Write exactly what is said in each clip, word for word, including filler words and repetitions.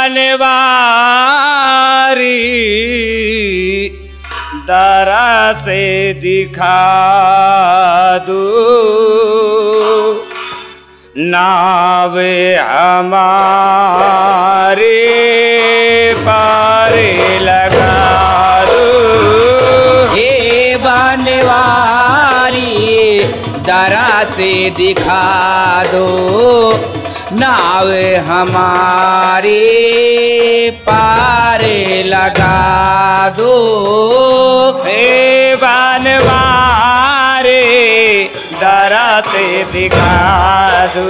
बनवारी दरा से दिखा दो नावे हमारे पारे लगा दो। हे बनवारी दरा से दिखा दो नाव हमारे पारे लगा दो। हे बनवारी दरा से दिखा दो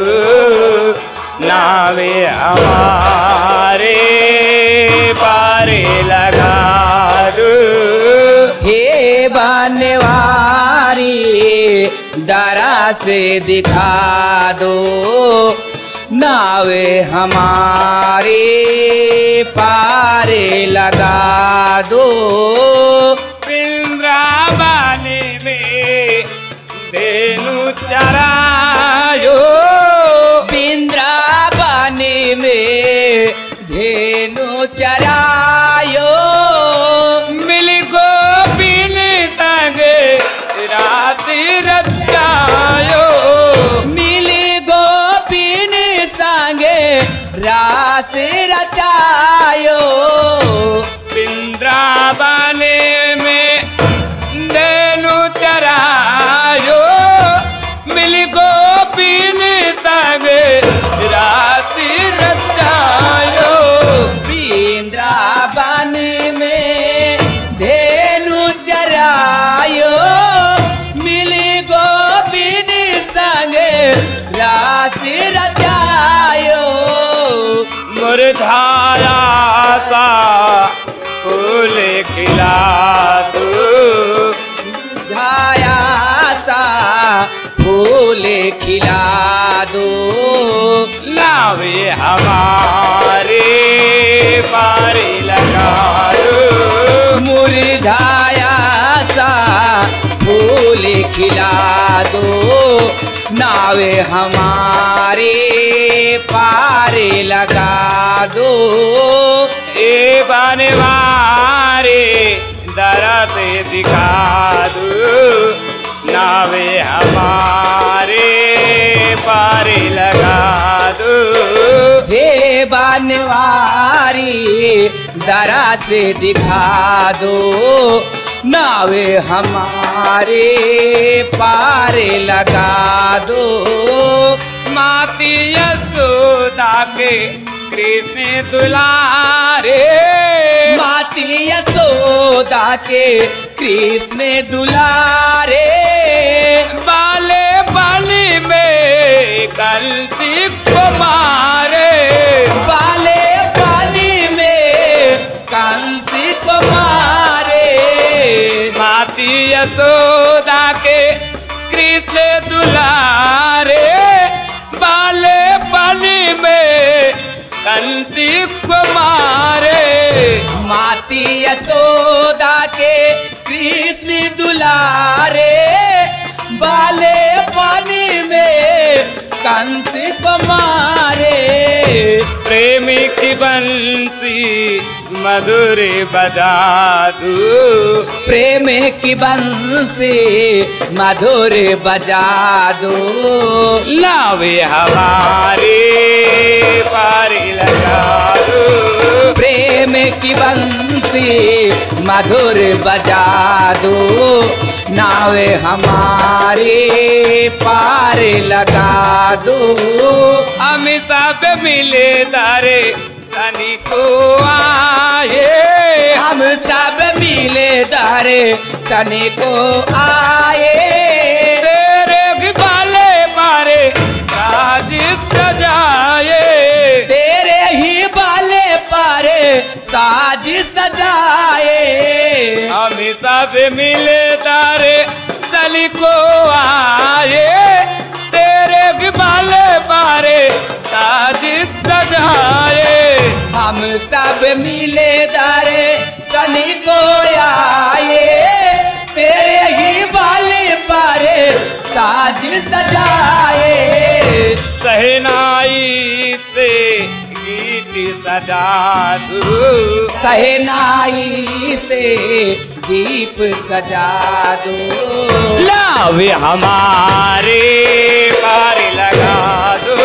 नावे हमारे पारे लगा दो। हे बनवारी दरा से दिखा दो नावे हमारे पारे लगा दो। वृंदावन में धेनु चरायो वृंदावन में धेनु चरायो मिल गोपिन संग राशि रचायो मिल गोपिन संगे रास रचायो। वृंदावन में धेनु चरायो मिल गोपिन संग राशि रचायो। वृंदावन में धेनु चरायो मिल गोपिन संगे राशि रचायो। मुरझाया सा फूल खिला दो मुरझाया सा फूल खिला दो नावे हमारे पारे लगा दो। मुरझाया सा फूल खिला दो नावे हमारे पारे लगा दो। ए बनवारी दरा से दिखा दो नावे हमारे पारे लगा दो। हे बनवारी दरा से दिखा दो नावे हमारे पारे लगा दो। माती यशोदा के कृष्ण दुलारे माती यशोदा के कृष्ण दुलारे बाले बाली में कंसी को मारे बाले पानी में कंसी को मारे। माती यशोदा के कृष्ण दुलारे बाले बाली में कंसी को मारे। माती यशोदा के कृष्ण दुलारे बाले पानी में कंस को मारे। प्रेमी की बंसी मधुर बजा दो प्रेम की बंसी मधुर बजा दो लावे हमारे पारी लगा दो। प्रेम की बंसी मधुर बजा दो नावे हमारे पार लगा दो। हम सब मिले दारे सनी को आए हम सब मिले दारे सनी को आए। तेरे बाले पारे साज सजाए तेरे ही बाले पारे साज सजाए। हम सब मिले तारे सली को आए तेरे बाले पारे साज सजाए। हम सब मिले दारे सनी को आए तेरे ही बाले पारे साज सजाए। सहनाई से गीत की सजा दो। सहनाई से दीप सजा दो। लावे हमारे पार लगा दो।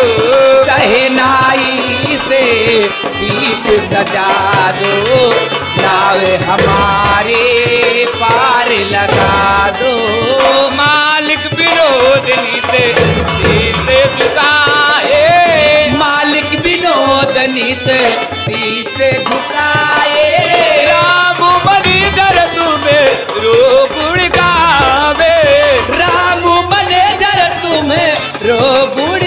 सहनाई से दीप सजा दो। लावे हमारे पार लगा दो। मालिक विनोदनी से शीशे झुकाए। मालिक विनोदनी से शीशे झुकाए। राम मनीजर तुम्हें रो गुण गावे। राम मनेजर तुम्हें रो गुण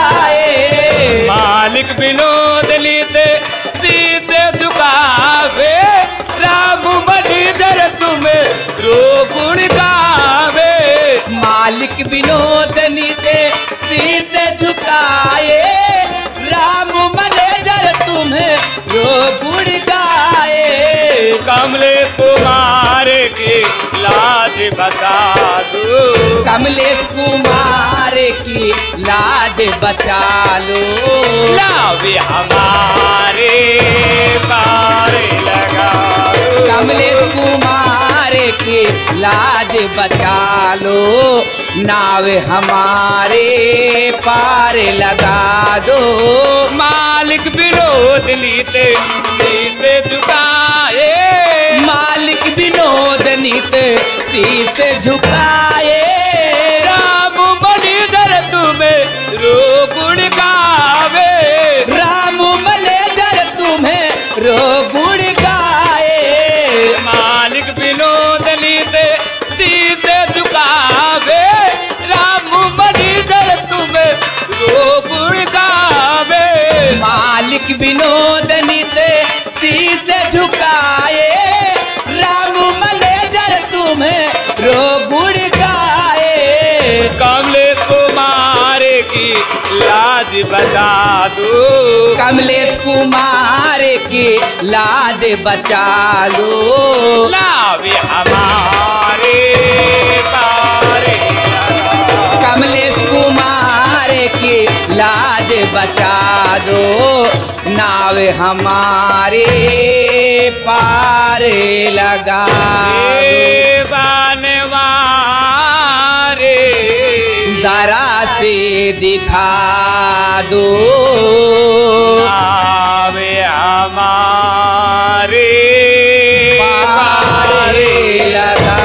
गाए। मालिक विनोदनी से शीशे झुकावे। राम मनीजर तुम्हें रो गुण गावे। मालिक विनोदनी से शीशे झुकाए। राम मनेजर तुम्हें रो गुण गाए। कमलेश कुमार की लाज बचा दो। कमलेश कुमार की लाज बचा लो। लावे हमारे पार लगा दो। कमलेश कुमार की लाज बचा लो। नाव हमारे पार लगा दो। मालिक विनोदनी से शीशे झुकाए। मालिक विनोदनी से शीशे झुकाए। राम मनीजर तुम्हें रो गुण गावे। राम मनेजर तुम्हें रो गुण गाए। मालिक विनोदनी से शीशे झुकावे। राम मनीजर तुम्हें रो गुण गावे। मालिक विनोदनी से शीशे झुकाए। राम मनेजर तुम्हें रो गुण गाए। कमलेश कुमार की लाज बचा दो। कमलेश कुमार की लाज बचा लो। लावे हमारे पार लगा। कमलेश कुमार की लाज बचा दो। नाव हमारे पार लगा दो। बनवारे दरा से दिखा दो। लावे हमारे पार लगा।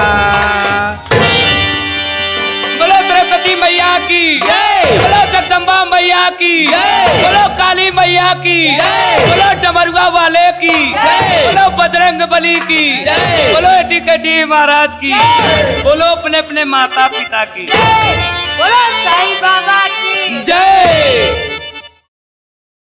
बोलो सरस्वती मैया की जय। बोलो जगदम्बा मैया की जय। बोलो काली मैया की जय। बोलो डमरुआ वाले की जय। बोलो बजरंग बली की जय। बोलो टिकटी महाराज की बोलो अपने अपने माता पिता की बोलो साईं बाबा की जय।